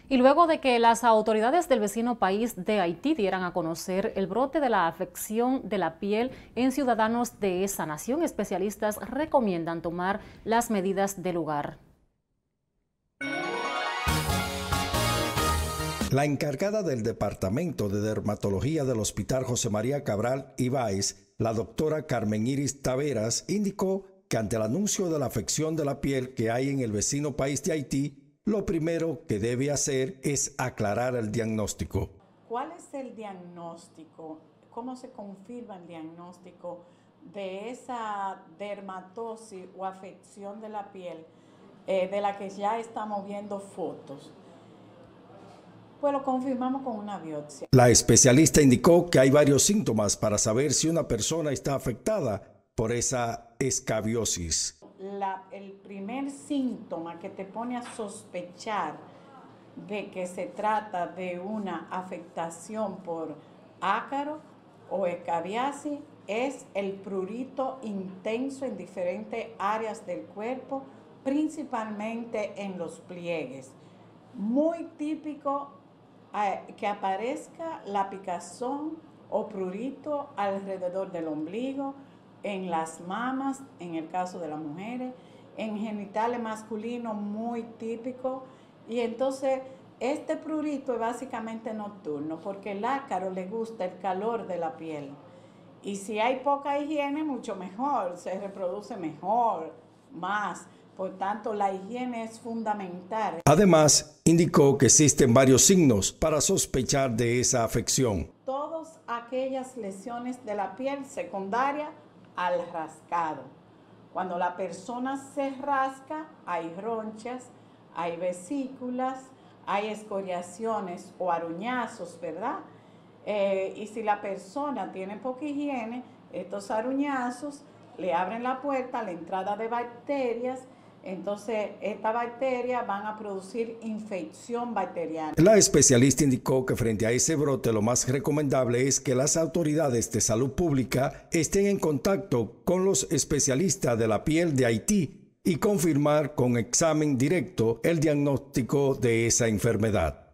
Y luego de que las autoridades del vecino país de Haití dieran a conocer el brote de la afección de la piel en ciudadanos de esa nación, especialistas recomiendan tomar las medidas del lugar. La encargada del Departamento de Dermatología del Hospital José María Cabral Ibáez, la doctora Carmen Iris Taveras, indicó que ante el anuncio de la afección de la piel que hay en el vecino país de Haití, lo primero que debe hacer es aclarar el diagnóstico. ¿Cuál es el diagnóstico? ¿Cómo se confirma el diagnóstico de esa dermatosis o afección de la piel de la que ya estamos viendo fotos? Pues lo confirmamos con una biopsia. La especialista indicó que hay varios síntomas para saber si una persona está afectada por esa escabiosis. El primer síntoma que te pone a sospechar de que se trata de una afectación por ácaro o escabiasis es el prurito intenso en diferentes áreas del cuerpo, principalmente en los pliegues. Muy típico que aparezca la picazón o prurito alrededor del ombligo, en las mamas, en el caso de las mujeres, en genitales masculinos, muy típico. Y entonces este prurito es básicamente nocturno porque el ácaro le gusta el calor de la piel. Y si hay poca higiene, mucho mejor, se reproduce mejor, más. Por tanto, la higiene es fundamental. Además, indicó que existen varios signos para sospechar de esa afección. Todas aquellas lesiones de la piel secundarias al rascado. Cuando la persona se rasca, hay ronchas, hay vesículas, hay escoriaciones o aruñazos, ¿verdad? Y si la persona tiene poca higiene, estos aruñazos le abren la puerta a la entrada de bacterias. Entonces, estas bacterias van a producir infección bacteriana. La especialista indicó que frente a ese brote lo más recomendable es que las autoridades de salud pública estén en contacto con los especialistas de la piel de Haití y confirmar con examen directo el diagnóstico de esa enfermedad.